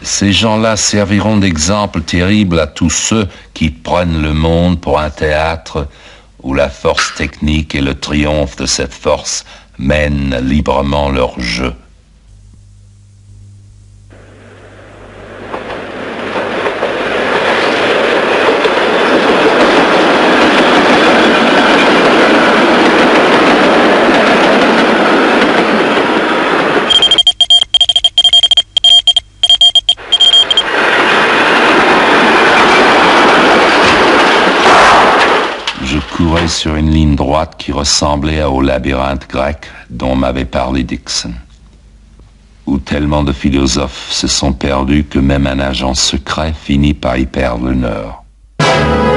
Ces gens-là serviront d'exemple terrible à tous ceux qui prennent le monde pour un théâtre où la force technique et le triomphe de cette force mènent librement leur jeu. Je courais sur une ligne droite qui ressemblait au labyrinthe grec dont m'avait parlé Dixon, où tellement de philosophes se sont perdus que même un agent secret finit par y perdre le nord.